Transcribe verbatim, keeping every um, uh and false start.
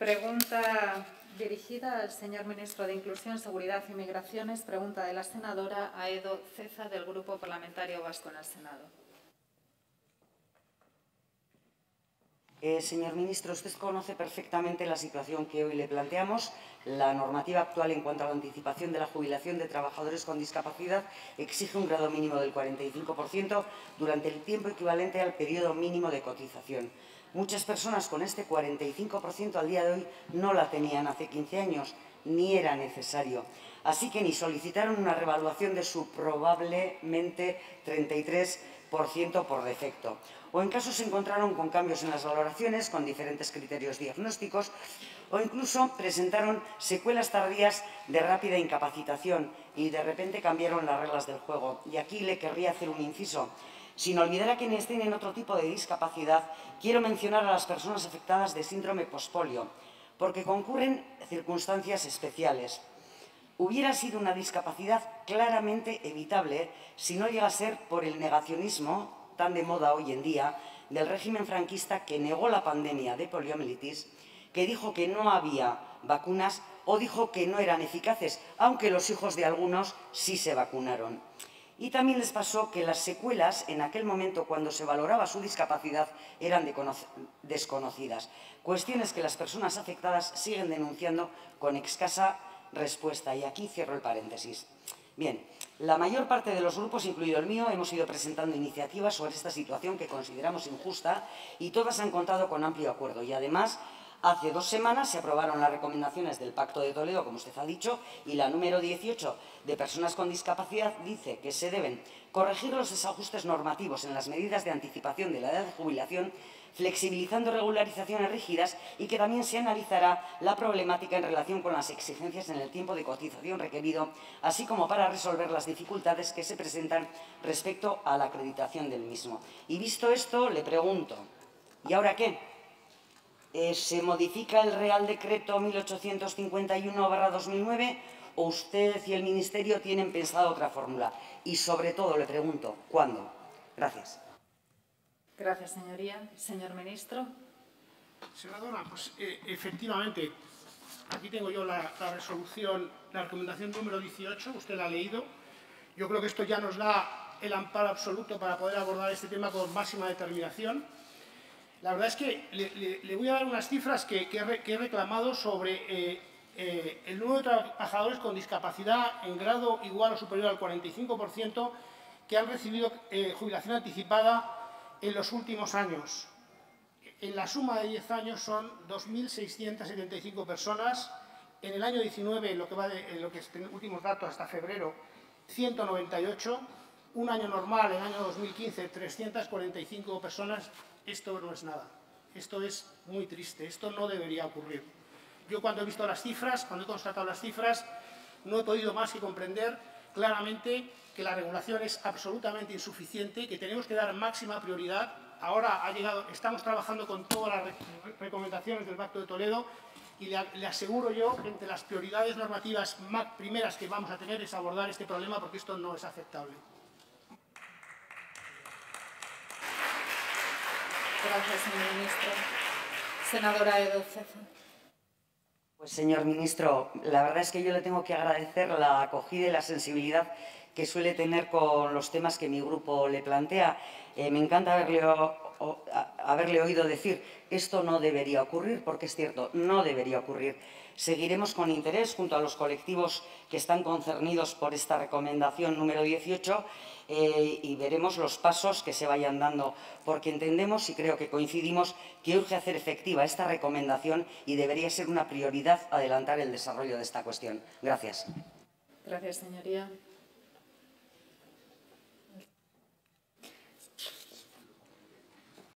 Pregunta dirigida al señor Ministro de Inclusión, Seguridad y Migraciones. Pregunta de la senadora Aedo Ceza, del Grupo Parlamentario Vasco en el Senado. Eh, señor Ministro, usted conoce perfectamente la situación que hoy le planteamos. La normativa actual en cuanto a la anticipación de la jubilación de trabajadores con discapacidad exige un grado mínimo del cuarenta y cinco por ciento durante el tiempo equivalente al periodo mínimo de cotización. Muchas personas con este cuarenta y cinco por ciento al día de hoy no la tenían hace quince años, ni era necesario. Así que ni solicitaron una revaluación de su probablemente treinta y tres por ciento por defecto. O en caso se encontraron con cambios en las valoraciones, con diferentes criterios diagnósticos, o incluso presentaron secuelas tardías de rápida incapacitación y de repente cambiaron las reglas del juego. Y aquí le querría hacer un inciso. Sin olvidar a quienes tienen otro tipo de discapacidad, quiero mencionar a las personas afectadas de síndrome pospolio, porque concurren circunstancias especiales. Hubiera sido una discapacidad claramente evitable si no llega a ser por el negacionismo tan de moda hoy en día del régimen franquista, que negó la pandemia de poliomielitis, que dijo que no había vacunas o dijo que no eran eficaces, aunque los hijos de algunos sí se vacunaron. Y también les pasó que las secuelas en aquel momento, cuando se valoraba su discapacidad, eran desconocidas. Cuestiones que las personas afectadas siguen denunciando con escasa respuesta. Y aquí cierro el paréntesis. Bien, la mayor parte de los grupos, incluido el mío, hemos ido presentando iniciativas sobre esta situación que consideramos injusta y todas han contado con amplio acuerdo. Y además, hace dos semanas se aprobaron las recomendaciones del Pacto de Toledo, como usted ha dicho, y la número dieciocho de personas con discapacidad dice que se deben corregir los desajustes normativos en las medidas de anticipación de la edad de jubilación, flexibilizando regularizaciones rígidas, y que también se analizará la problemática en relación con las exigencias en el tiempo de cotización requerido, así como para resolver las dificultades que se presentan respecto a la acreditación del mismo. Y visto esto, le pregunto, ¿y ahora qué? Eh, ¿Se modifica el Real Decreto mil ochocientos cincuenta y uno barra dos mil nueve o usted y el Ministerio tienen pensado otra fórmula? Y sobre todo le pregunto, ¿cuándo? Gracias. Gracias, señoría. Señor Ministro. Senadora, pues eh, efectivamente, aquí tengo yo la, la resolución, la recomendación número dieciocho, usted la ha leído. Yo creo que esto ya nos da el amparo absoluto para poder abordar este tema con máxima determinación. La verdad es que le, le, le voy a dar unas cifras que, que, he, que he reclamado sobre eh, eh, el número de trabajadores con discapacidad en grado igual o superior al cuarenta y cinco por ciento que han recibido eh, jubilación anticipada en los últimos años. En la suma de diez años son dos mil seiscientas setenta y cinco personas. En el año diecinueve, en lo que va de en lo que es últimos datos hasta febrero, ciento noventa y ocho. Un año normal, en el año dos mil quince, trescientas cuarenta y cinco personas. Esto no es nada. Esto es muy triste. Esto no debería ocurrir. Yo, cuando he visto las cifras, cuando he constatado las cifras, no he podido más que comprender claramente que la regulación es absolutamente insuficiente, que tenemos que dar máxima prioridad. Ahora ha llegado, estamos trabajando con todas las recomendaciones del Pacto de Toledo y le, le aseguro yo que entre las prioridades normativas más primeras que vamos a tener es abordar este problema, porque esto no es aceptable. Gracias, señor Ministro. Senadora Aedo Ceza. Pues, señor Ministro, la verdad es que yo le tengo que agradecer la acogida y la sensibilidad que suele tener con los temas que mi grupo le plantea. Eh, me encanta haberle, o, o, a, haberle oído decir esto no debería ocurrir, porque es cierto, no debería ocurrir. Seguiremos con interés junto a los colectivos que están concernidos por esta recomendación número dieciocho eh, y veremos los pasos que se vayan dando, porque entendemos y creo que coincidimos que urge hacer efectiva esta recomendación y debería ser una prioridad adelantar el desarrollo de esta cuestión. Gracias. Gracias, señoría.